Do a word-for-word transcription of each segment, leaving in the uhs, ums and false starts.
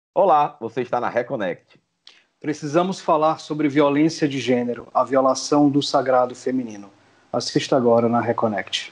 Olá, você está na Reconnect. Precisamos falar sobre violência de gênero, a violação do sagrado feminino. Assista agora na Reconnect.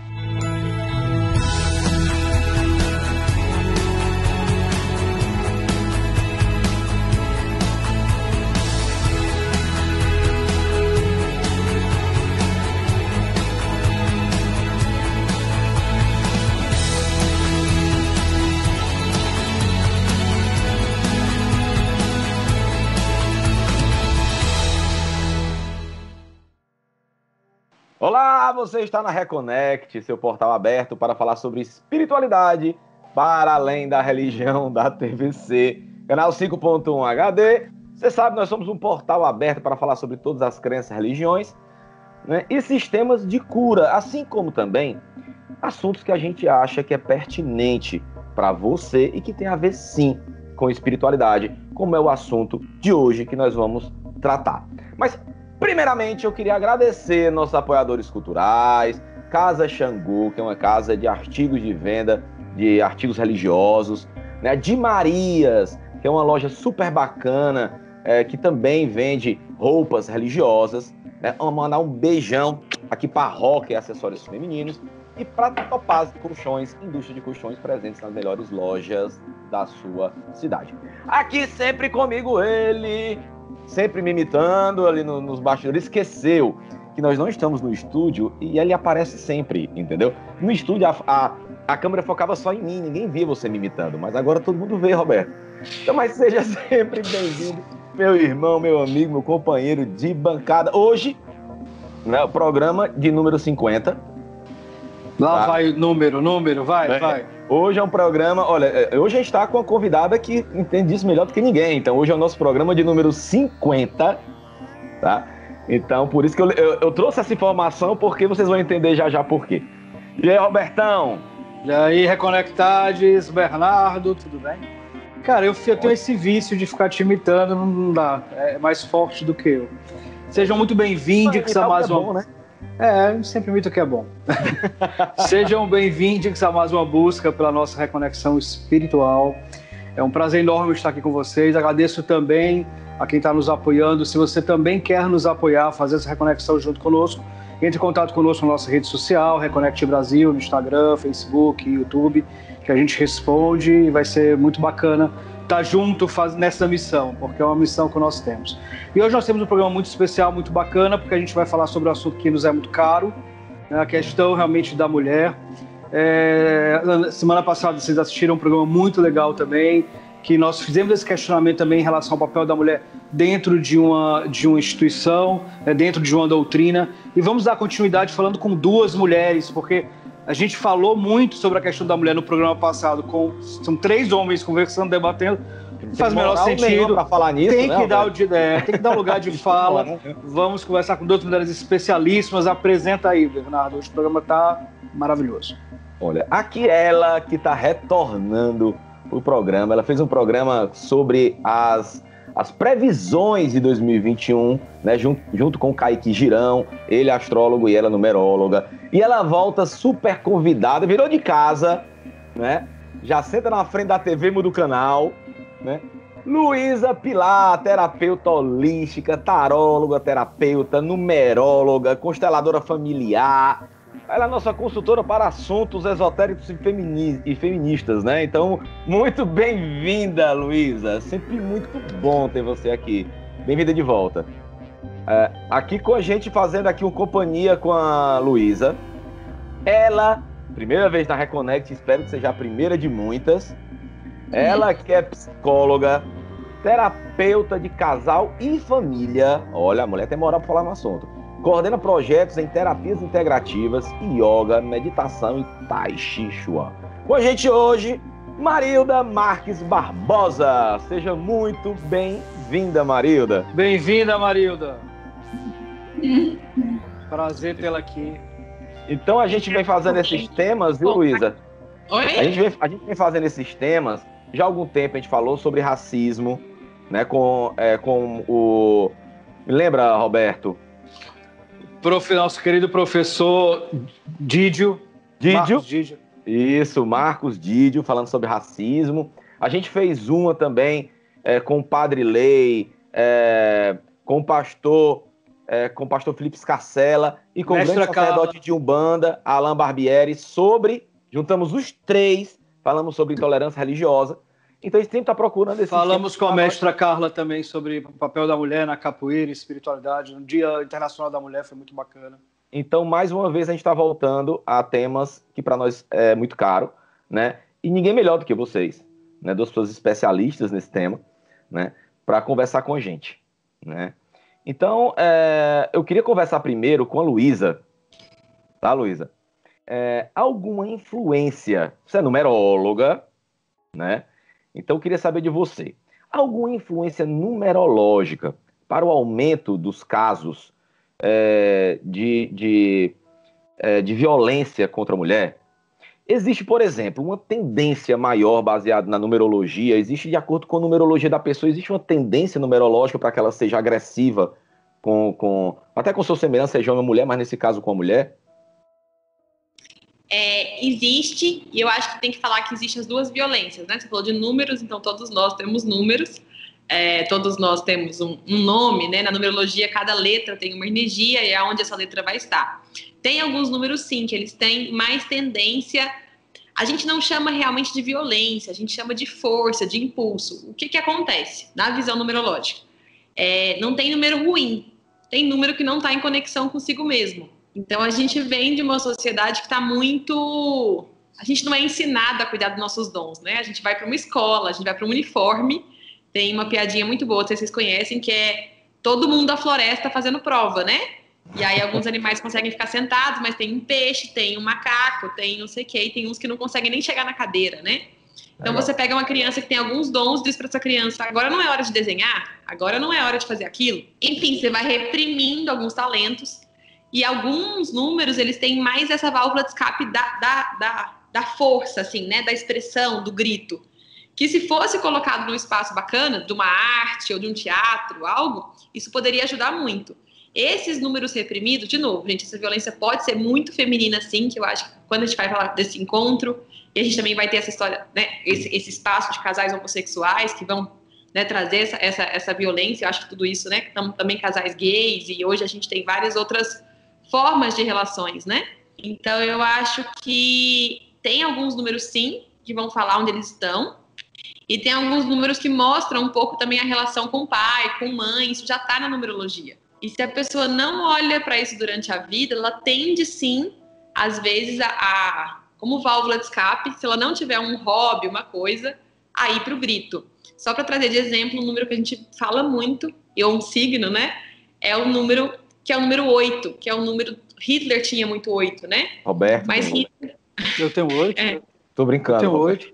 Olá, você está na Reconnect, seu portal aberto para falar sobre espiritualidade para além da religião da T V C, canal cinco ponto um H D. Você sabe, nós somos um portal aberto para falar sobre todas as crenças, religiões, né, e sistemas de cura, assim como também assuntos que a gente acha que é pertinente para você e que tem a ver sim com espiritualidade, como é o assunto de hoje que nós vamos tratar. Mas primeiramente, eu queria agradecer nossos apoiadores culturais, Casa Xangu, que é uma casa de artigos de venda, de artigos religiosos, né? De Marias, que é uma loja super bacana, é, que também vende roupas religiosas, né? Vamos mandar um beijão aqui para a Roca e acessórios femininos, e para Topaz Colchões, indústria de colchões presentes nas melhores lojas da sua cidade. Aqui sempre comigo ele, sempre me imitando ali no, nos bastidores, esqueceu que nós não estamos no estúdio e ele aparece sempre, entendeu? No estúdio a, a, a câmera focava só em mim, ninguém via você me imitando, mas agora todo mundo vê, Roberto. Então, mas seja sempre bem-vindo, meu irmão, meu amigo, meu companheiro de bancada. Hoje, né, o programa de número cinquenta. Lá tá? vai o número, número, vai, é. vai. Hoje é um programa, olha, hoje a gente está com uma convidada que entende disso melhor do que ninguém, então hoje é o nosso programa de número cinquenta, tá? Então, por isso que eu, eu, eu trouxe essa informação, porque vocês vão entender já já por quê. E aí, Robertão? E aí, Reconectades, Bernardo, tudo bem? Cara, eu, eu tenho esse vício de ficar te imitando, não dá, é mais forte do que eu. Sejam muito bem-vindos a mais uma... É bom, né? É, sempre imito que é bom. Sejam bem-vindos a mais uma busca pela nossa reconexão espiritual. É um prazer enorme estar aqui com vocês. Agradeço também a quem está nos apoiando. Se você também quer nos apoiar, fazer essa reconexão junto conosco, entre em contato conosco na nossa rede social, Reconnect Brasil, no Instagram, Facebook, YouTube, que a gente responde e vai ser muito bacana estar junto faz, nessa missão, porque é uma missão que nós temos. E hoje nós temos um programa muito especial, muito bacana, porque a gente vai falar sobre um assunto que nos é muito caro, né, a questão realmente da mulher. É, semana passada vocês assistiram um programa muito legal também, que nós fizemos esse questionamento também em relação ao papel da mulher dentro de uma, de uma instituição, né, dentro de uma doutrina, e vamos dar continuidade falando com duas mulheres, porque a gente falou muito sobre a questão da mulher no programa passado, com são três homens conversando, debatendo, não faz o menor sentido. Pra falar nisso, tem, né, que dar o, é, tem que dar um lugar de fala. Vamos conversar com duas mulheres especialíssimas. Apresenta aí, Bernardo. Hoje o programa tá maravilhoso. Olha, aqui ela que tá retornando pro programa. Ela fez um programa sobre as, as previsões de dois mil e vinte e um, né, junto, junto com o Kaique Girão, ele astrólogo e ela numeróloga. E ela volta super convidada, virou de casa, né? Já senta na frente da T V, muda o canal, né? Luísa Pilar, terapeuta holística, taróloga, terapeuta, numeróloga, consteladora familiar. Ela é nossa consultora para assuntos esotéricos e, femini- e feministas, né? Então, muito bem-vinda, Luísa. Sempre muito bom ter você aqui. Bem-vinda de volta. É, aqui com a gente, fazendo aqui uma companhia com a Luísa. Ela, primeira vez na Reconnect, espero que seja a primeira de muitas. Ela que é psicóloga, terapeuta de casal e família. Olha, a mulher tem moral para falar no assunto. Coordena projetos em terapias integrativas, yoga, meditação e tai chi chuan. Com a gente hoje, Marilda Marques Barbosa. Seja muito bem-vinda, Marilda. Bem-vinda, Marilda. Prazer tê-la aqui. Então a gente vem fazendo esses temas, viu, Luísa? Oi? A gente, vem, a gente vem fazendo esses temas, já há algum tempo a gente falou sobre racismo, né, com, é, com o... Me lembra, Roberto? Prof, nosso querido professor Didio. Didio. Marcos Didio. Isso, Marcos Didio, falando sobre racismo. A gente fez uma também é, com o Padre Lei, é, com o pastor, é, com o pastor Felipe Scarcella e com Mestra o grande sacerdote Carla. de Umbanda, Alain Barbieri, sobre, juntamos os três, falamos sobre intolerância religiosa. Então a gente sempre está procurando esse Falamos com a mestra Carla também sobre o papel da mulher na capoeira e espiritualidade. No Dia Internacional da Mulher foi muito bacana. Então, mais uma vez, a gente está voltando a temas que para nós é muito caro, né? E ninguém melhor do que vocês, né? Duas pessoas especialistas nesse tema, né? Para conversar com a gente, né? Então, é, eu queria conversar primeiro com a Luísa. Tá, Luísa? É, alguma influência? Você é numeróloga, né? Então, eu queria saber de você. Alguma influência numerológica para o aumento dos casos é, de, de, é, de violência contra a mulher? Existe, por exemplo, uma tendência maior baseada na numerologia? Existe, de acordo com a numerologia da pessoa, existe uma tendência numerológica para que ela seja agressiva, com, com, até com sua semelhança, seja uma mulher, mas nesse caso com a mulher? É, existe, e eu acho que tem que falar que existem as duas violências, né? Você falou de números, então todos nós temos números, é, todos nós temos um, um nome, né? Na numerologia, cada letra tem uma energia e é onde essa letra vai estar. Tem alguns números, sim, que eles têm mais tendência. A gente não chama realmente de violência, a gente chama de força, de impulso. O que que acontece na visão numerológica? É, não tem número ruim, tem número que não está em conexão consigo mesmo. Então, a gente vem de uma sociedade que está muito... A gente não é ensinado a cuidar dos nossos dons, né? A gente vai para uma escola, a gente vai para um uniforme. Tem uma piadinha muito boa, vocês conhecem, que é todo mundo da floresta fazendo prova, né? E aí, alguns animais conseguem ficar sentados, mas tem um peixe, tem um macaco, tem não sei o quê, e tem uns que não conseguem nem chegar na cadeira, né? Então, Legal. Você pega uma criança que tem alguns dons, diz para essa criança, agora não é hora de desenhar, agora não é hora de fazer aquilo. Enfim, você vai reprimindo alguns talentos. E alguns números, eles têm mais essa válvula de escape da, da, da, da força, assim, né? Da expressão, do grito. Que se fosse colocado num espaço bacana, de uma arte ou de um teatro, algo, isso poderia ajudar muito. Esses números reprimidos, de novo, gente, essa violência pode ser muito feminina, sim, que eu acho que quando a gente vai falar desse encontro, e a gente também vai ter essa história, né? Esse, esse espaço de casais homossexuais que vão, né, trazer essa, essa, essa violência, eu acho que tudo isso, né? Também casais gays, e hoje a gente tem várias outras formas de relações, né? Então, eu acho que tem alguns números, sim, que vão falar onde eles estão, e tem alguns números que mostram um pouco também a relação com o pai, com mãe, isso já está na numerologia. E se a pessoa não olha para isso durante a vida, ela tende, sim, às vezes, a, a, como válvula de escape, se ela não tiver um hobby, uma coisa, a ir para o grito. Só para trazer de exemplo, um número que a gente fala muito, e um signo, né? É o número... que é o número oito, que é o número... Hitler tinha muito oito, né? Roberto. Mas Hitler... Eu tenho oito. É. Tô brincando. Eu tenho oito.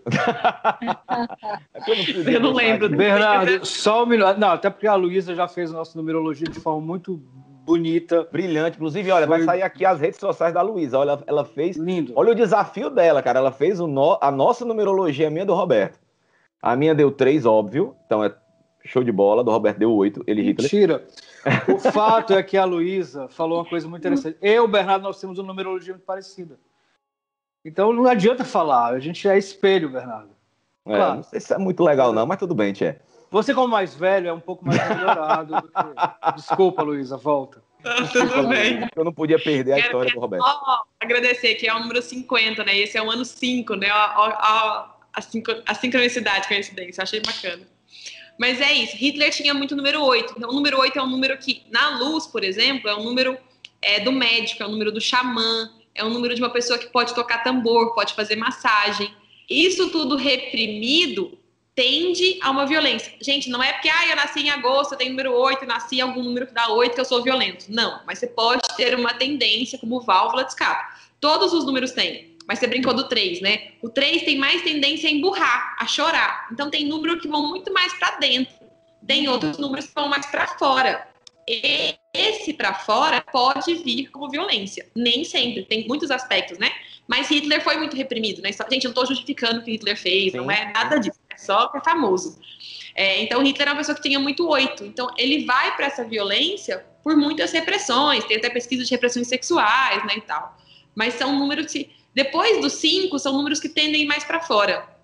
eu, eu não lembro. Bernardo, só um minuto. Não, até porque a Luísa já fez a nossa numerologia de forma muito bonita. Brilhante. Inclusive, olha, Foi... vai sair aqui as redes sociais da Luísa. Olha, ela fez... Lindo. Olha o desafio dela, cara. Ela fez o no... a nossa numerologia, a minha do Roberto. A minha deu três, óbvio. Então é show de bola. Do Roberto deu oito. Ele Hitler. Mentira. O fato é que a Luísa falou uma coisa muito interessante. Eu e o Bernardo, nós temos uma numerologia muito parecida. Então não adianta falar, a gente é espelho, Bernardo. É, claro. Não sei se é muito legal não, mas tudo bem, Tchê. Você, como mais velho, é um pouco mais melhorado do que... Desculpa, Luísa, volta. Tá tudo bem. Eu não podia perder a Quero, história quero do Roberto. Só agradecer, que é o número cinquenta, né? Esse é o ano cinco, né? A, a, a, a sincronicidade, coincidência, achei bacana. Mas é isso, Hitler tinha muito número oito. Então, o número oito é um número que, na luz, por exemplo, é um número é, do médico, é um número do xamã, é um número de uma pessoa que pode tocar tambor, pode fazer massagem. Isso tudo reprimido tende a uma violência. Gente, não é porque ah, eu nasci em agosto, eu tenho número oito, eu nasci em algum número que dá oito, que eu sou violento. Não, mas você pode ter uma tendência como válvula de escape. Todos os números têm. Mas você brincou do três, né? O três tem mais tendência a emburrar, a chorar. Então, tem números que vão muito mais para dentro. Tem outros números que vão mais para fora. E esse para fora pode vir como violência. Nem sempre. Tem muitos aspectos, né? Mas Hitler foi muito reprimido, né? Gente, eu não estou justificando o que Hitler fez. Sim. Não é nada disso. É só que é famoso. É, então, Hitler é uma pessoa que tinha muito oito. Então, ele vai para essa violência por muitas repressões. Tem até pesquisa de repressões sexuais, né, e tal. Mas são números que... Depois dos cinco, são números que tendem mais para fora.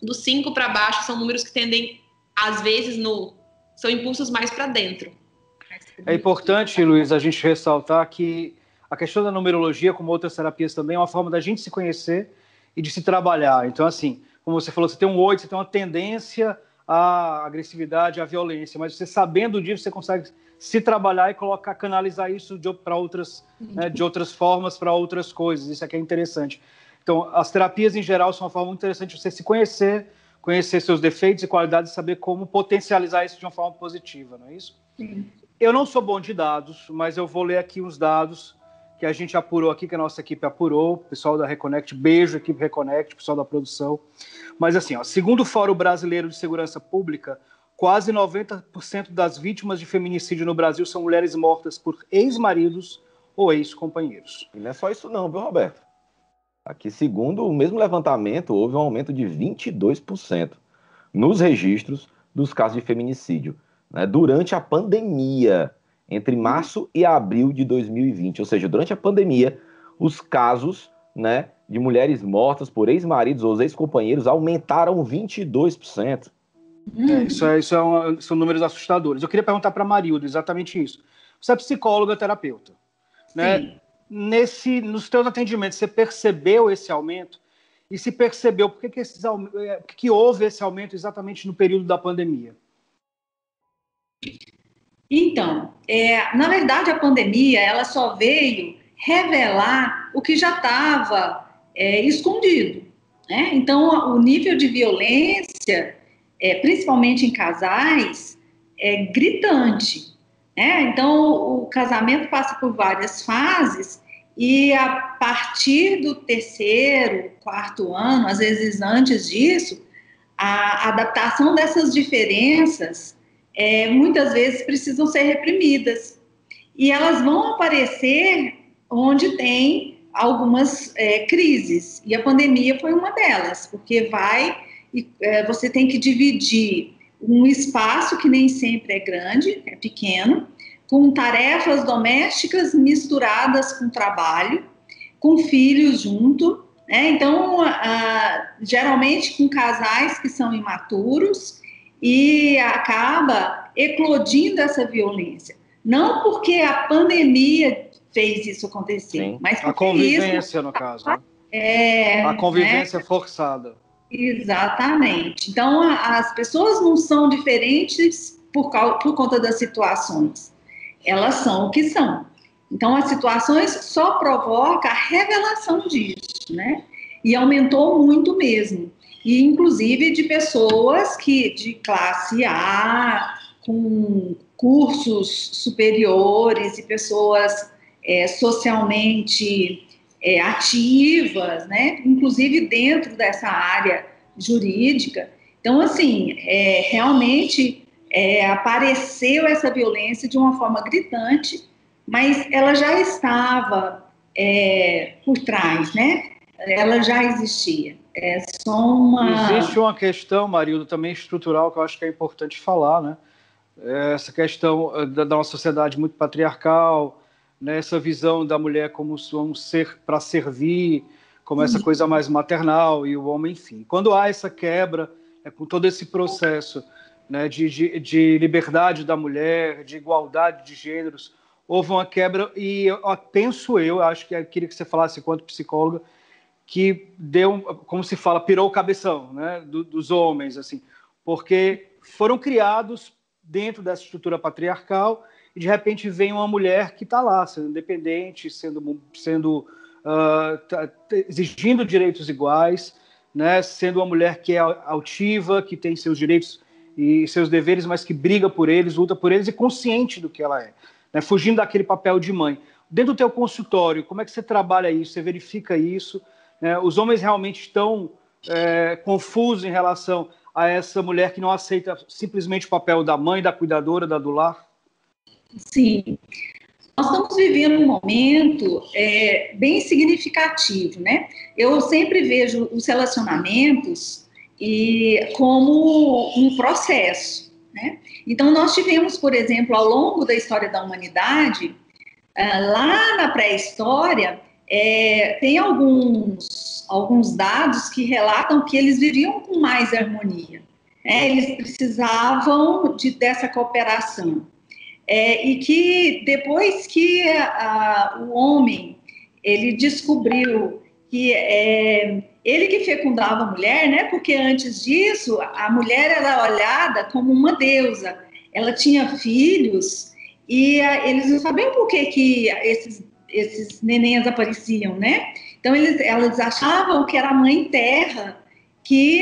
dos cinco para baixo são números que tendem, às vezes, no, são impulsos mais para dentro. É importante, Luiz, a gente ressaltar que a questão da numerologia, como outras terapias também, é uma forma da gente se conhecer e de se trabalhar. Então, assim, como você falou, você tem um oito, você tem uma tendência à agressividade, à violência, mas você sabendo disso, você consegue se trabalhar e colocar, canalizar isso para outras, né, de outras formas, para outras coisas. Isso aqui é interessante. Então, as terapias, em geral, são uma forma muito interessante de você se conhecer, conhecer seus defeitos e qualidades e saber como potencializar isso de uma forma positiva, não é isso? Sim. Eu não sou bom de dados, mas eu vou ler aqui uns dados que a gente apurou aqui, que a nossa equipe apurou, o pessoal da Reconnect, beijo, equipe Reconnect, pessoal da produção. Mas assim, ó, segundo o Fórum Brasileiro de Segurança Pública, quase noventa por cento das vítimas de feminicídio no Brasil são mulheres mortas por ex-maridos ou ex-companheiros. E não é só isso não, viu, Roberto? Aqui, segundo o mesmo levantamento, houve um aumento de vinte e dois por cento nos registros dos casos de feminicídio, né, durante a pandemia, entre março e abril de dois mil e vinte. Ou seja, durante a pandemia, os casos, né, de mulheres mortas por ex-maridos ou ex-companheiros aumentaram vinte e dois por cento. É, isso é, isso é uma, são números assustadores. Eu queria perguntar para a Marilda exatamente isso. Você é psicóloga, terapeuta, né? Sim. Nesse, nos teus atendimentos, você percebeu esse aumento? E se percebeu, por que, que, esses, por que, que houve esse aumento exatamente no período da pandemia? Então, é, na verdade, a pandemia ela só veio revelar o que já estava é, escondido, né? Então, o nível de violência, é, principalmente em casais, é gritante, né? Então, o casamento passa por várias fases e a partir do terceiro, quarto ano, às vezes antes disso, a adaptação dessas diferenças É, muitas vezes precisam ser reprimidas. E elas vão aparecer onde tem algumas é, crises. E a pandemia foi uma delas, porque vai, é, você tem que dividir um espaço que nem sempre é grande, é pequeno, com tarefas domésticas misturadas com trabalho, com filhos junto, né? Então, a, geralmente com casais que são imaturos, e acaba eclodindo essa violência. Não porque a pandemia fez isso acontecer, Sim. mas porque a convivência, isso... no caso. Né? É, a convivência né? forçada. Exatamente. Então, a, as pessoas não são diferentes por, por conta das situações. Elas são o que são. Então, as situações só provocam a revelação disso, né? E aumentou muito mesmo. E, inclusive, de pessoas que, de classe A, com cursos superiores e pessoas é, socialmente é, ativas, né? Inclusive dentro dessa área jurídica. Então, assim, é, realmente é, apareceu essa violência de uma forma gritante, mas ela já estava é, por trás, né? Ela já existia. É só uma... Existe uma questão, Marilda, também estrutural, que eu acho que é importante falar, né? Essa questão da, da nossa sociedade muito patriarcal, né? Essa visão da mulher como um ser para servir, como essa coisa mais maternal, e o homem, enfim. Quando há essa quebra, né, com todo esse processo, né, de, de, de liberdade da mulher, de igualdade de gêneros, houve uma quebra, e eu, penso eu, acho que eu queria que você falasse enquanto psicóloga, que deu, como se fala, pirou o cabeção, né, do, dos homens, assim, porque foram criados dentro dessa estrutura patriarcal e, de repente, vem uma mulher que está lá, sendo independente, sendo, sendo uh, tá, exigindo direitos iguais, né, sendo uma mulher que é altiva, que tem seus direitos e seus deveres, mas que briga por eles, luta por eles e consciente do que ela é, né, fugindo daquele papel de mãe. Dentro do teu consultório, como é que você trabalha isso? Você verifica isso? É, os homens realmente estão é, confusos em relação a essa mulher que não aceita simplesmente o papel da mãe, da cuidadora, da do lar? Sim. Nós estamos vivendo um momento é, bem significativo, né? Eu sempre vejo os relacionamentos e, como um processo, né? Então, nós tivemos, por exemplo, ao longo da história da humanidade, lá na pré-história, é, tem alguns, alguns dados que relatam que eles viviam com mais harmonia. É, eles precisavam de, dessa cooperação. É, e que depois que a, o homem ele descobriu que é, ele que fecundava a mulher, né? Porque antes disso a mulher era olhada como uma deusa. Ela tinha filhos e a, eles não sabiam por que, que esses, esses nenéns apareciam, né? Então eles, elas achavam que era a mãe terra que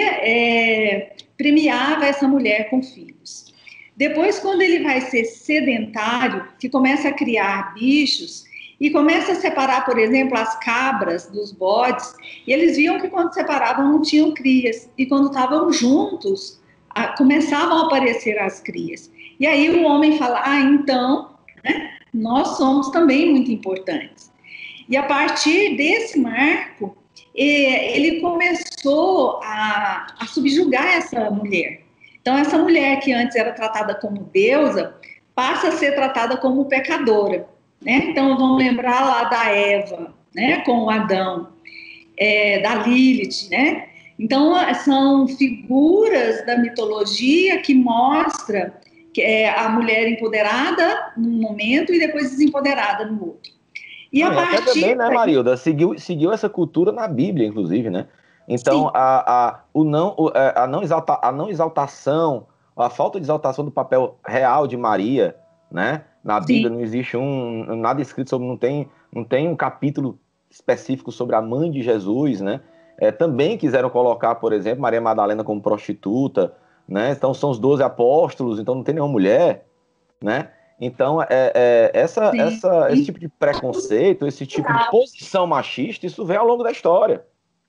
é, premiava essa mulher com filhos. Depois, quando ele vai ser sedentário, que começa a criar bichos e começa a separar, por exemplo, as cabras dos bodes, e eles viam que quando separavam não tinham crias, e quando estavam juntos, a, começavam a aparecer as crias. E aí o homem fala, ah, então, né, nós somos também muito importantes. E a partir desse marco, ele começou a, a subjugar essa mulher. Então, essa mulher que antes era tratada como deusa, passa a ser tratada como pecadora, né? Então, vamos lembrar lá da Eva, né? Com o Adão, é, da Lilith, né? Então, são figuras da mitologia que mostra que é a mulher empoderada num momento e depois desempoderada no outro. E a ah, partir até também, né, Marilda, seguiu, seguiu essa cultura na Bíblia, inclusive, né? Então, a, a, o não, a, não exalta, a não exaltação, a falta de exaltação do papel real de Maria, né? Na Bíblia Sim. não existe um, nada escrito sobre, não tem, não tem um capítulo específico sobre a mãe de Jesus, né? É, também quiseram colocar, por exemplo, Maria Madalena como prostituta, né? Então são os doze apóstolos, então não tem nenhuma mulher, né? Então, é, é, essa, essa, esse tipo de preconceito, esse tipo de posição machista, isso vem ao longo da história.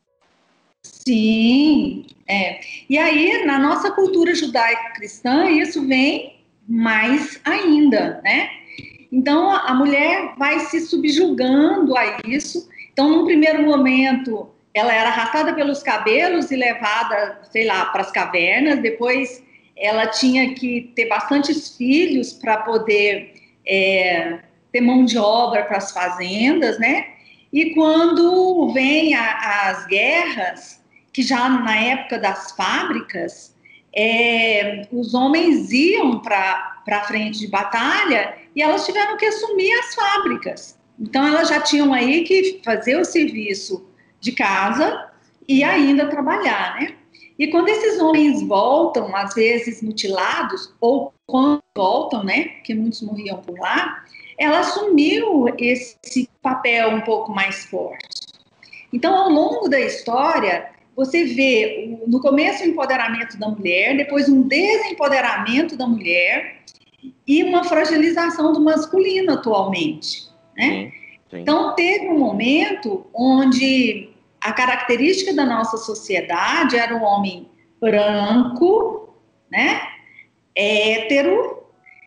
Sim, é. E aí, na nossa cultura judaico-cristã, isso vem mais ainda, né? Então, a mulher vai se subjugando a isso. Então, num primeiro momento, ela era arrastada pelos cabelos e levada, sei lá, para as cavernas. Depois, ela tinha que ter bastantes filhos para poder é, ter mão de obra para as fazendas, né? E quando vem a, as guerras, que já na época das fábricas, é, os homens iam para a frente de batalha e elas tiveram que assumir as fábricas. Então, elas já tinham aí que fazer o serviço de casa e ainda trabalhar, né? E quando esses homens voltam, às vezes mutilados, ou quando voltam, né, que muitos morriam por lá, ela assumiu esse papel um pouco mais forte. Então, ao longo da história, você vê no começo o empoderamento da mulher, depois um desempoderamento da mulher e uma fragilização do masculino atualmente, né? Sim, sim. Então, teve um momento onde a característica da nossa sociedade era o homem branco, né, hétero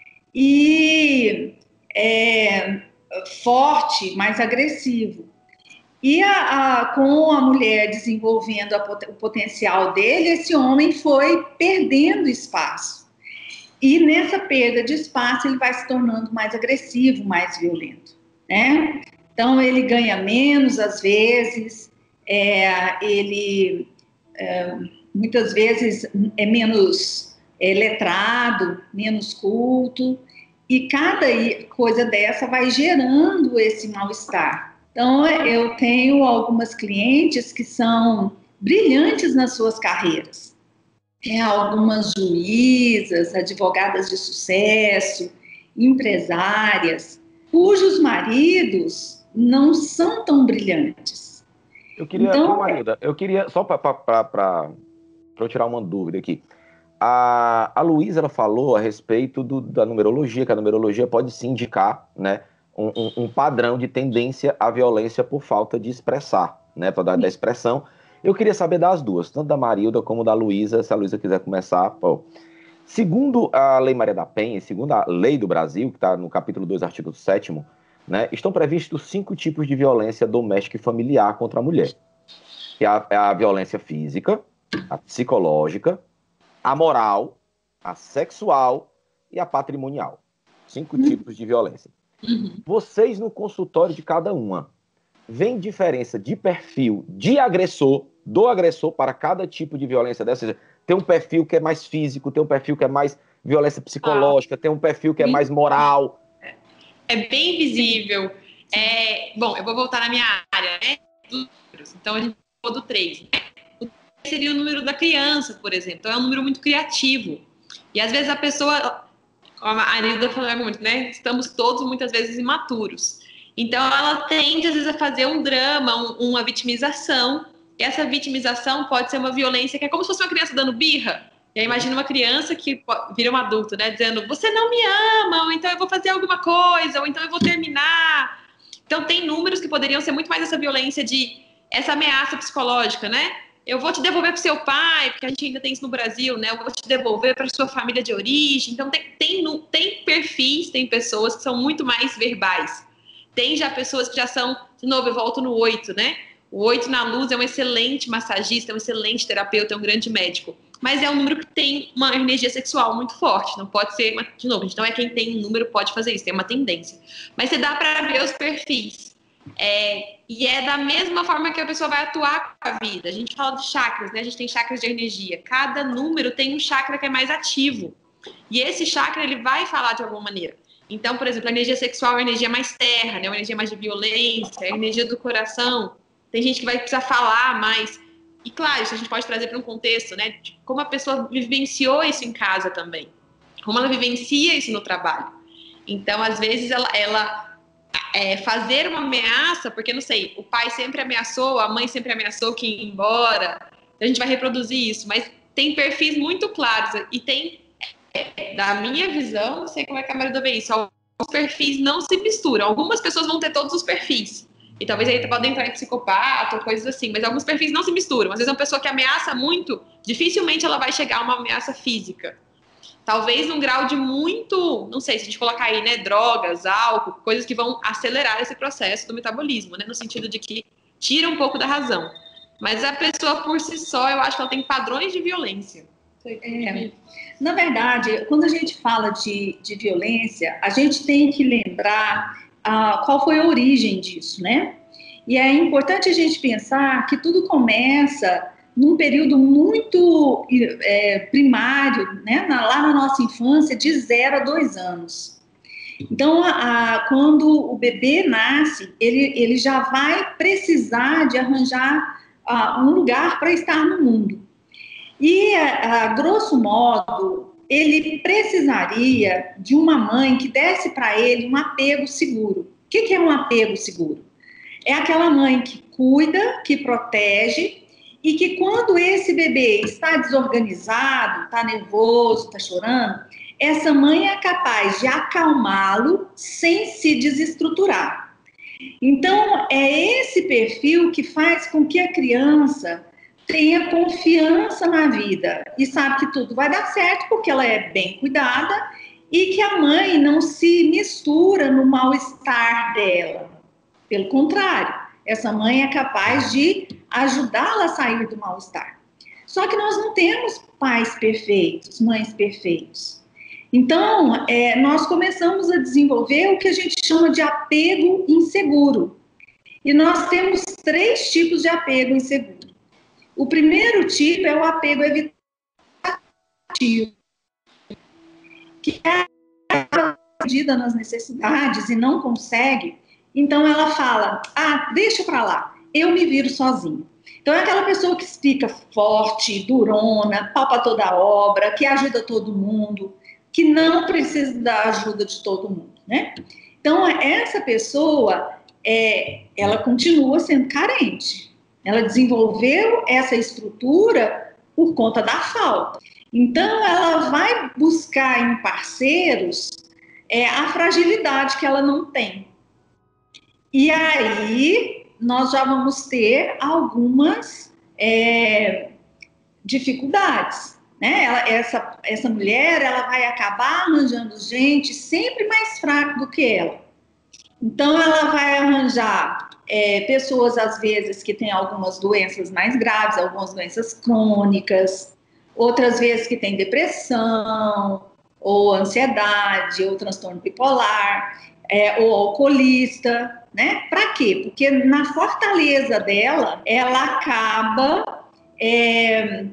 e é, forte, mais agressivo. E a, a, com a mulher desenvolvendo a, o potencial dele, esse homem foi perdendo espaço. E nessa perda de espaço, ele vai se tornando mais agressivo, mais violento, né? Então, ele ganha menos, às vezes, é, ele é, muitas vezes é menos é, letrado, menos culto, e cada coisa dessa vai gerando esse mal-estar. Então, eu tenho algumas clientes que são brilhantes nas suas carreiras. Tem algumas juízas, advogadas de sucesso, empresárias, cujos maridos não são tão brilhantes. Eu queria, então, Marilda, eu queria, só para eu tirar uma dúvida aqui. A, a Luísa, ela falou a respeito do, da numerologia, que a numerologia pode se indicar, né? Um, um, um padrão de tendência à violência por falta de expressar, né, para dar da expressão. Eu queria saber das duas, tanto da Marilda como da Luísa, se a Luísa quiser começar. Pô. Segundo a Lei Maria da Penha, segundo a Lei do Brasil, que está no capítulo dois, artigo sétimo, né, estão previstos cinco tipos de violência doméstica e familiar contra a mulher. Que é a, é a violência física, a psicológica, a moral, a sexual e a patrimonial. Cinco hum. tipos de violência. Uhum. Vocês, no consultório de cada uma, vem diferença de perfil de agressor, do agressor para cada tipo de violência dessa? Ou seja, tem um perfil que é mais físico, tem um perfil que é mais violência psicológica, ah, tem um perfil que é mais moral. É bem visível. É, bom, eu vou voltar na minha área, né? Então, a gente falou do três. Né? O três seria o número da criança, por exemplo. Então, é um número muito criativo. E, às vezes, a pessoa... Como a Arilda falou muito, né? Estamos todos, muitas vezes, imaturos. Então, ela tende, às vezes, a fazer um drama, um, uma vitimização. E essa vitimização pode ser uma violência que é como se fosse uma criança dando birra. E aí, imagina uma criança que vira um adulto, né? Dizendo, você não me ama, ou então eu vou fazer alguma coisa, ou então eu vou terminar. Então, tem números que poderiam ser muito mais essa violência de... essa ameaça psicológica, né? Eu vou te devolver para o seu pai, porque a gente ainda tem isso no Brasil, né? Eu vou te devolver para a sua família de origem. Então, tem, tem, tem perfis, tem pessoas que são muito mais verbais. Tem já pessoas que já são... De novo, eu volto no oito, né? O oito na luz é um excelente massagista, é um excelente terapeuta, é um grande médico. Mas é um número que tem uma energia sexual muito forte. Não pode ser... De novo, a gente não é quem tem um número pode fazer isso, tem uma tendência. Mas você dá para ver os perfis. É, e é da mesma forma que a pessoa vai atuar com a vida. A gente fala de chakras, né? A gente tem chakras de energia. Cada número tem um chakra que é mais ativo. E esse chakra, ele vai falar de alguma maneira. Então, por exemplo, a energia sexual é uma energia mais terra, né? Uma energia mais de violência, a energia do coração. Tem gente que vai precisar falar mais. E, claro, isso a gente pode trazer para um contexto, né? De como a pessoa vivenciou isso em casa também. Como ela vivencia isso no trabalho. Então, às vezes, ela... ela É, fazer uma ameaça, porque, não sei, o pai sempre ameaçou, a mãe sempre ameaçou que ia embora, a gente vai reproduzir isso, mas tem perfis muito claros, e tem, é, da minha visão, não sei como é que a Maria vê isso, alguns perfis não se misturam, algumas pessoas vão ter todos os perfis, e talvez aí podem entrar em psicopata ou coisas assim, mas alguns perfis não se misturam, às vezes uma pessoa que ameaça muito, dificilmente ela vai chegar a uma ameaça física. Talvez num grau de muito, não sei, se a gente colocar aí, né, drogas, álcool, coisas que vão acelerar esse processo do metabolismo, né, no sentido de que tira um pouco da razão. Mas a pessoa por si só, eu acho que ela tem padrões de violência. É, na verdade, quando a gente fala de, de violência, a gente tem que lembrar ah, qual foi a origem disso, né? E é importante a gente pensar que tudo começa... num período muito é, primário, né, na, lá na nossa infância, de zero a dois anos. Então, a, a, quando o bebê nasce, ele, ele já vai precisar de arranjar a, um lugar para estar no mundo. E, a, a grosso modo, ele precisaria de uma mãe que desse para ele um apego seguro. O que, que é um apego seguro? É aquela mãe que cuida, que protege, e que quando esse bebê está desorganizado, está nervoso, está chorando, essa mãe é capaz de acalmá-lo sem se desestruturar. Então, é esse perfil que faz com que a criança tenha confiança na vida e sabe que tudo vai dar certo porque ela é bem cuidada e que a mãe não se mistura no mal-estar dela. Pelo contrário, essa mãe é capaz de ajudá-la a sair do mal-estar. Só que nós não temos pais perfeitos, mães perfeitos. Então, é, nós começamos a desenvolver o que a gente chama de apego inseguro. E nós temos três tipos de apego inseguro. O primeiro tipo é o apego evitativo, que é perdida nas necessidades e não consegue. Então, ela fala, ah, deixa pra lá, eu me viro sozinha. Então, é aquela pessoa que fica forte, durona, pau pra toda a obra, que ajuda todo mundo, que não precisa da ajuda de todo mundo, né? Então, essa pessoa, é, ela continua sendo carente. Ela desenvolveu essa estrutura por conta da falta. Então, ela vai buscar em parceiros é, a fragilidade que ela não tem. E aí, nós já vamos ter algumas é, dificuldades, né? Ela, essa, essa mulher, ela vai acabar arranjando gente sempre mais fraca do que ela. Então, ela vai arranjar é, pessoas, às vezes, que têm algumas doenças mais graves, algumas doenças crônicas, outras vezes que têm depressão, ou ansiedade, ou transtorno bipolar. é, ou alcoolista, né? Para quê? Porque na fortaleza dela, ela acaba é,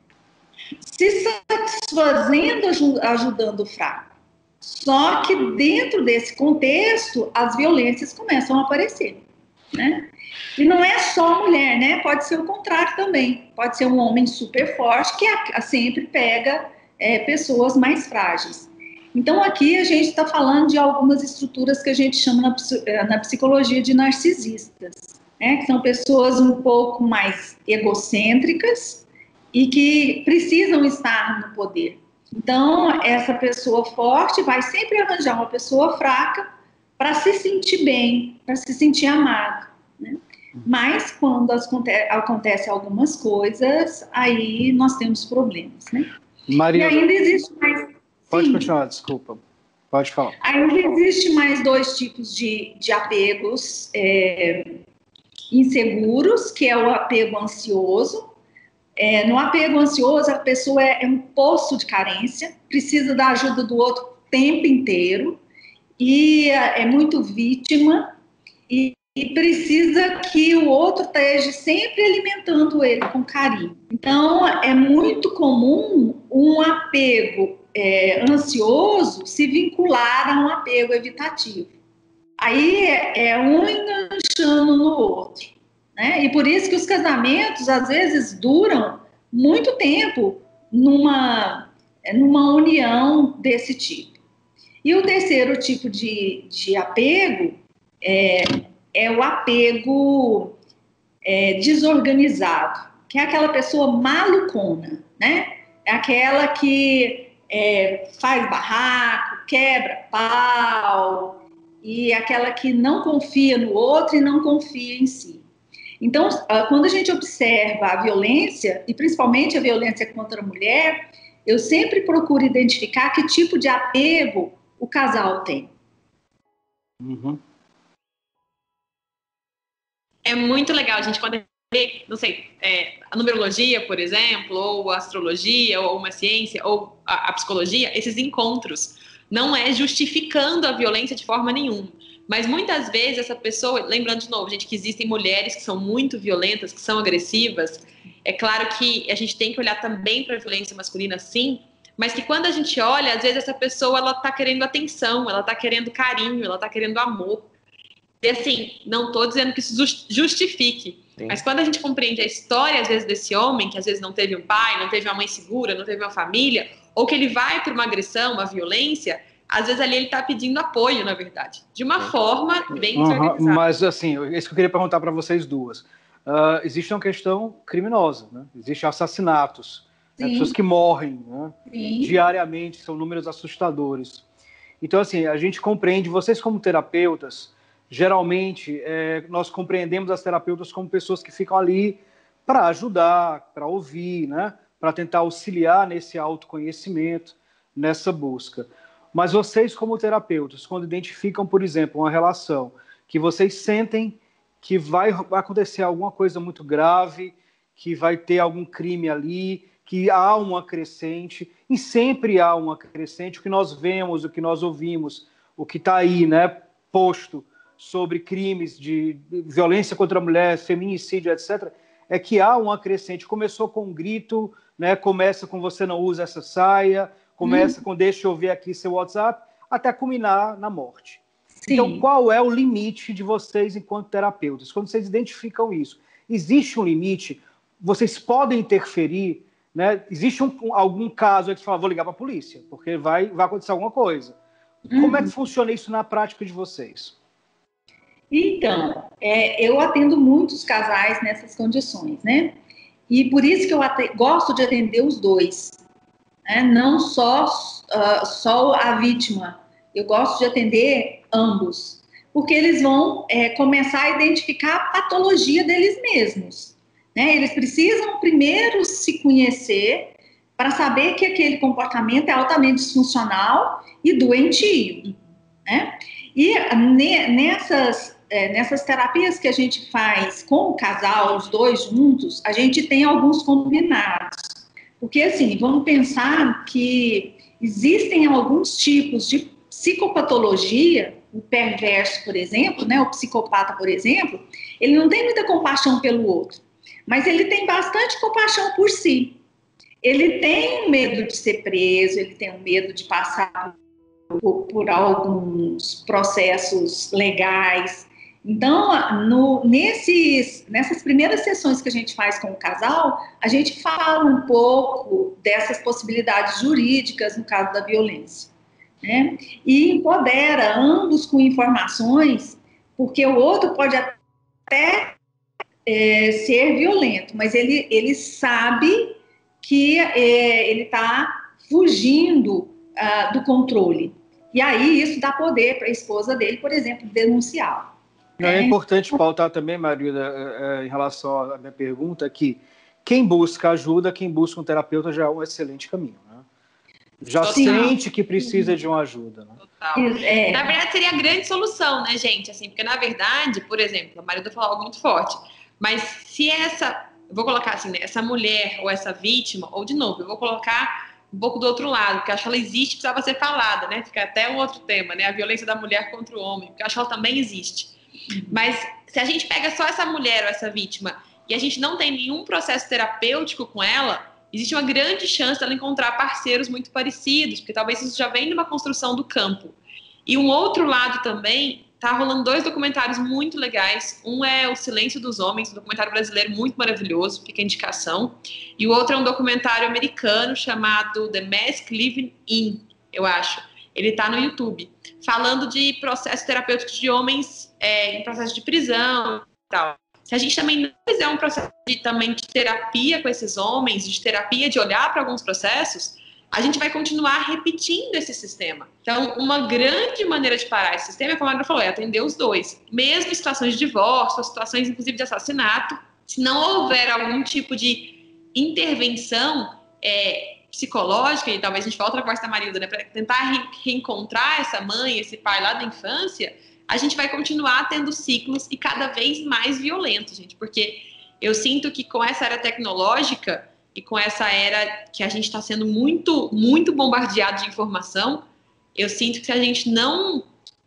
se satisfazendo ajudando o fraco. Só que dentro desse contexto, as violências começam a aparecer, né? E não é só a mulher, né? Pode ser o contrário também. Pode ser um homem super forte que a, a sempre pega é, pessoas mais frágeis. Então, aqui a gente está falando de algumas estruturas que a gente chama na, na psicologia de narcisistas, né? Que são pessoas um pouco mais egocêntricas e que precisam estar no poder. Então, essa pessoa forte vai sempre arranjar uma pessoa fraca para se sentir bem, para se sentir amado, né? Mas, quando as, acontecem algumas coisas, aí nós temos problemas, né? Maria, e ainda existe mais... Pode Sim. continuar, desculpa. Pode falar. Ainda existe mais dois tipos de, de apegos é, inseguros, que é o apego ansioso. É, no apego ansioso, a pessoa é, é um poço de carência, precisa da ajuda do outro o tempo inteiro, e é, é muito vítima, e, e precisa que o outro esteja sempre alimentando ele com carinho. Então, é muito comum um apego é, ansioso se vincular a um apego evitativo. Aí é, é um enganchando no outro, né? E por isso que os casamentos, às vezes, duram muito tempo numa, numa união desse tipo. E o terceiro tipo de, de apego é, é o apego é, desorganizado, que é aquela pessoa malucona, né? É aquela que é, faz barraco, quebra pau, e aquela que não confia no outro e não confia em si. Então, quando a gente observa a violência, e principalmente a violência contra a mulher, eu sempre procuro identificar que tipo de apego o casal tem. Uhum. É muito legal, gente, quando vê, não sei, é, a numerologia, por exemplo, ou a astrologia, ou uma ciência, ou a, a psicologia, esses encontros. Não é justificando a violência de forma nenhuma. Mas muitas vezes essa pessoa, lembrando de novo, gente, que existem mulheres que são muito violentas, que são agressivas. É claro que a gente tem que olhar também para a violência masculina, sim, mas que quando a gente olha, às vezes essa pessoa, ela tá querendo atenção, ela tá querendo carinho, ela tá querendo amor. E assim, não tô dizendo que isso justifique, sim. Mas quando a gente compreende a história, às vezes, desse homem, que às vezes não teve um pai, não teve uma mãe segura, não teve uma família, ou que ele vai para uma agressão, uma violência, às vezes ali ele está pedindo apoio, na verdade, de uma Sim. forma bem desorganizada. Uhum, mas assim, isso que eu queria perguntar para vocês duas. Uh, existe uma questão criminosa, né? Existem assassinatos, né? Pessoas que morrem, né? Diariamente, são números assustadores. Então, assim, a gente compreende, vocês como terapeutas, geralmente é, nós compreendemos as terapeutas como pessoas que ficam ali para ajudar, para ouvir, né? Para tentar auxiliar nesse autoconhecimento, nessa busca. Mas vocês, como terapeutas, quando identificam, por exemplo, uma relação que vocês sentem que vai acontecer alguma coisa muito grave, que vai ter algum crime ali, que há uma crescente, e sempre há uma crescente, o que nós vemos, o que nós ouvimos, o que está aí, né, posto sobre crimes de violência contra a mulher, feminicídio, etcétera, é que há uma crescente. Começou com um grito, né, começa com você não usa essa saia, começa hum. com deixa eu ver aqui seu WhatsApp, até culminar na morte. Sim. Então, qual é o limite de vocês enquanto terapeutas? Quando vocês identificam isso, existe um limite? Vocês podem interferir? Né? Existe um, algum caso que você fala, vou ligar para a polícia, porque vai, vai acontecer alguma coisa. Hum. Como é que funciona isso na prática de vocês? Então, é, eu atendo muitos casais nessas condições, né? E por isso que eu atendo, gosto de atender os dois. É, não só, uh, só a vítima, eu gosto de atender ambos, porque eles vão é, começar a identificar a patologia deles mesmos, né? Eles precisam primeiro se conhecer para saber que aquele comportamento é altamente disfuncional e doentio, né? E nessas, é, nessas terapias que a gente faz com o casal, os dois juntos, a gente tem alguns combinados. Porque, assim, vamos pensar que existem alguns tipos de psicopatologia, o perverso, por exemplo, né, o psicopata, por exemplo, ele não tem muita compaixão pelo outro, mas ele tem bastante compaixão por si. Ele tem um medo de ser preso, ele tem um medo de passar por, por alguns processos legais. Então, no, nesses, nessas primeiras sessões que a gente faz com o casal, a gente fala um pouco dessas possibilidades jurídicas no caso da violência, né? E empodera ambos com informações, porque o outro pode até é, ser violento, mas ele, ele sabe que é, ele está fugindo uh, do controle. E aí isso dá poder para a esposa dele, por exemplo, denunciá-lo. É importante pautar também, Marilda, em relação à minha pergunta, que quem busca ajuda, quem busca um terapeuta já é um excelente caminho, né? Já Total. Sente que precisa de uma ajuda, né? Total. É. Na verdade, seria a grande solução, né, gente? Assim, porque, na verdade, por exemplo, a Marilda falou algo muito forte, mas se essa, eu vou colocar assim, né, essa mulher ou essa vítima, ou de novo, eu vou colocar um pouco do outro lado, porque eu acho que ela existe, precisava ser falada, né? Fica até um outro tema, né? A violência da mulher contra o homem, porque eu acho que ela também existe. Mas se a gente pega só essa mulher ou essa vítima e a gente não tem nenhum processo terapêutico com ela, existe uma grande chance dela encontrar parceiros muito parecidos, porque talvez isso já vem de uma construção do campo. E um outro lado também, tá rolando dois documentários muito legais. Um é O Silêncio dos Homens, um documentário brasileiro muito maravilhoso, fica a indicação. E o outro é um documentário americano chamado The Mask Living In, eu acho. Ele tá no YouTube, falando de processos terapêuticos de homens é, em processo de prisão e tal. Se a gente também não fizer um processo de, também de terapia com esses homens, de terapia, de olhar para alguns processos, a gente vai continuar repetindo esse sistema. Então, uma grande maneira de parar esse sistema, como a Ana falou, é atender os dois. Mesmo em situações de divórcio, situações, inclusive, de assassinato, se não houver algum tipo de intervenção é, psicológica, e talvez a gente volte à conversa da Marilda, né, para tentar re reencontrar essa mãe, esse pai lá da infância, a gente vai continuar tendo ciclos e cada vez mais violentos, gente, porque eu sinto que com essa era tecnológica e com essa era que a gente está sendo muito, muito bombardeado de informação, eu sinto que se a gente não,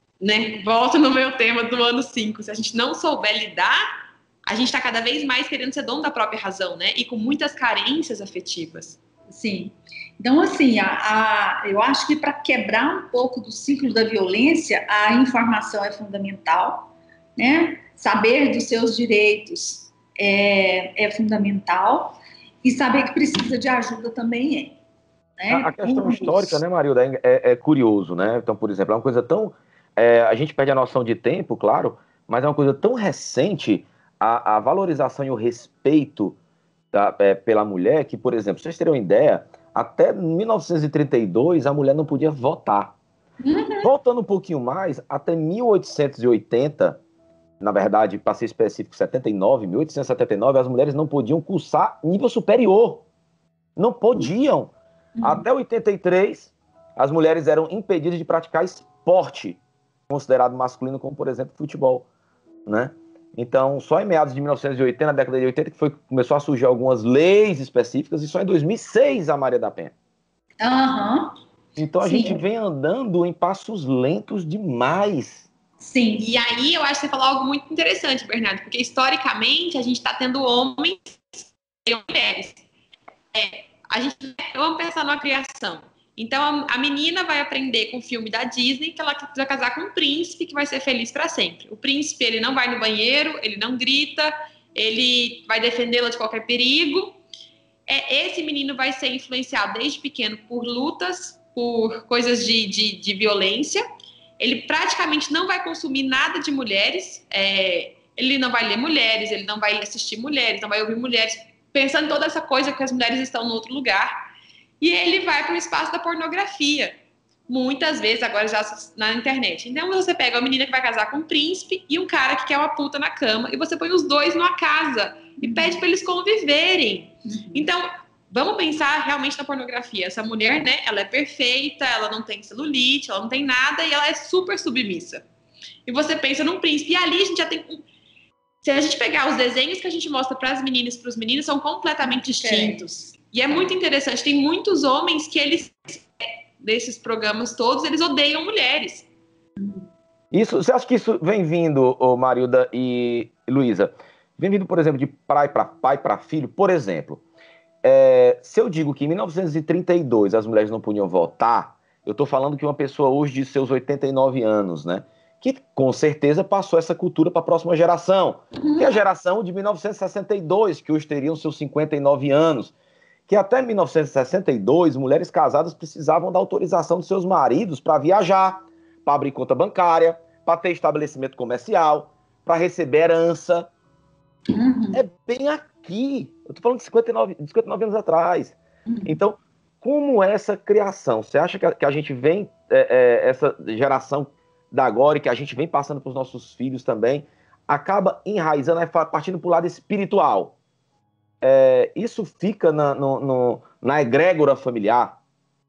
né, volta no meu tema do ano cinco, se a gente não souber lidar, a gente está cada vez mais querendo ser dono da própria razão, né, e com muitas carências afetivas. Sim. Então, assim, a, a, eu acho que para quebrar um pouco do ciclo da violência, a informação é fundamental, né? Saber dos seus direitos é, é fundamental e saber que precisa de ajuda também é. Né? A, a questão histórica, né, Marilda, é, é curioso, né? Então, por exemplo, é uma coisa tão... É, a gente perde a noção de tempo, claro, mas é uma coisa tão recente a, a valorização e o respeito Da, é, pela mulher, que, por exemplo, vocês terem uma ideia, até mil novecentos e trinta e dois a mulher não podia votar. Uhum. Voltando um pouquinho mais, até mil oitocentos e oitenta, na verdade, para ser específico, setenta e nove, mil oitocentos e setenta e nove, as mulheres não podiam cursar nível superior. Não podiam. Uhum. Até oitenta e três, as mulheres eram impedidas de praticar esporte, considerado masculino, como, por exemplo, futebol, né? Então, só em meados de mil novecentos e oitenta, na década de oitenta, que foi, começou a surgir algumas leis específicas, e só em dois mil e seis a Maria da Penha. Uhum. Então, a Sim. gente vem andando em passos lentos demais. Sim, e aí eu acho que você falou algo muito interessante, Bernardo, porque historicamente a gente está tendo homens e mulheres. É, a gente vamos pensar numa criação. Então, a menina vai aprender com o filme da Disney que ela precisa casar com um príncipe que vai ser feliz para sempre. O príncipe, ele não vai no banheiro, ele não grita, ele vai defendê-la de qualquer perigo. É, esse menino vai ser influenciado desde pequeno por lutas, por coisas de, de, de violência. Ele praticamente não vai consumir nada de mulheres. É, ele não vai ler mulheres, ele não vai assistir mulheres, não vai ouvir mulheres. Pensando em toda essa coisa que as mulheres estão no outro lugar. E ele vai para o espaço da pornografia, muitas vezes agora já na internet. Então você pega uma menina que vai casar com um príncipe e um cara que quer uma puta na cama, e você põe os dois numa casa e pede para eles conviverem. Então, vamos pensar realmente na pornografia. Essa mulher, né, ela é perfeita, ela não tem celulite, ela não tem nada e ela é super submissa. E você pensa num príncipe, e ali a gente já tem... Se a gente pegar os desenhos que a gente mostra para as meninas e para os meninos, são completamente distintos. É. E é muito interessante, tem muitos homens que eles desses programas todos, eles odeiam mulheres. Isso, você acha que isso vem vindo, ô Marilda e Luísa, vem vindo, por exemplo, de pai para pai para filho? Por exemplo, é, se eu digo que em mil novecentos e trinta e dois as mulheres não podiam votar, eu estou falando que uma pessoa hoje de seus oitenta e nove anos, né, que com certeza passou essa cultura para a próxima geração, que é a geração de mil novecentos e sessenta e dois, que hoje teriam seus cinquenta e nove anos, que até mil novecentos e sessenta e dois, mulheres casadas precisavam da autorização dos seus maridos para viajar, para abrir conta bancária, para ter estabelecimento comercial, para receber herança. Uhum. É bem aqui. Eu estou falando de cinquenta e nove, de cinquenta e nove anos atrás. Uhum. Então, como é essa criação? Você acha que a, que a gente vem, é, é, essa geração da agora, e que a gente vem passando para os nossos filhos também, acaba enraizando, partindo para o lado espiritual? É, isso fica na, no, no, na egrégora familiar?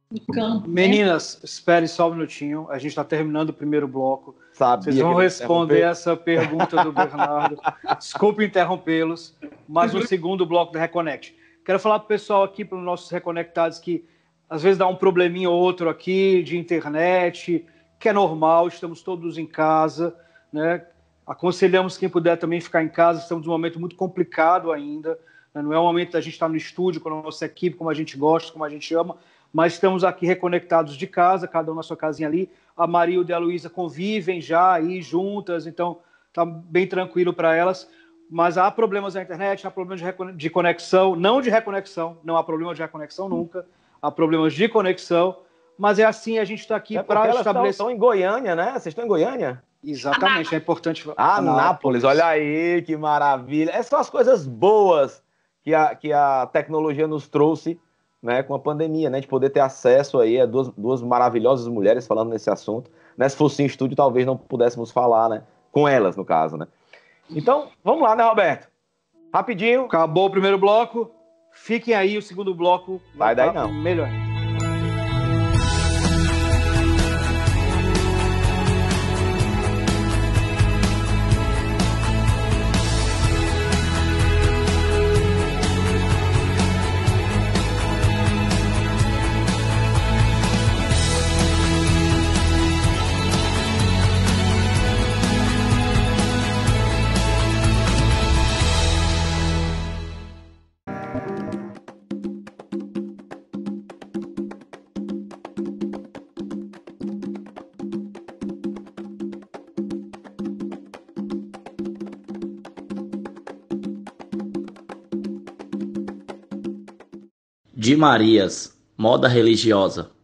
Meninas, espere só um minutinho. A gente está terminando o primeiro bloco. Sabia. Vocês vão responder essa pergunta do Bernardo. Desculpe interrompê-los. Mais um segundo bloco da Reconnect. Quero falar para o pessoal aqui, para os nossos reconectados, que às vezes dá um probleminha ou outro aqui de internet, que é normal, estamos todos em casa, né? Aconselhamos quem puder também ficar em casa, estamos num momento muito complicado ainda, né? Não é o momento da gente estar no estúdio com a nossa equipe, como a gente gosta, como a gente ama, mas estamos aqui reconectados de casa, cada um na sua casinha ali. A Marilda e a Luísa convivem já aí juntas, então está bem tranquilo para elas, mas há problemas na internet, há problemas de conexão, não de reconexão, não há problema de reconexão nunca, há problemas de conexão, mas é assim, a gente está aqui é para estabelecer... Elas estão em Goiânia, né? Vocês estão em Goiânia? Exatamente, é importante... Anápolis, olha aí, que maravilha. Essas são as coisas boas que a, que a tecnologia nos trouxe, né, com a pandemia, né, de poder ter acesso aí a duas, duas maravilhosas mulheres falando nesse assunto. Né, se fosse em estúdio, talvez não pudéssemos falar, né, com elas, no caso, né. Então, vamos lá, né, Roberto? Rapidinho. Acabou o primeiro bloco. Fiquem aí, o segundo bloco vai daí não. Melhor. De Marias, moda religiosa.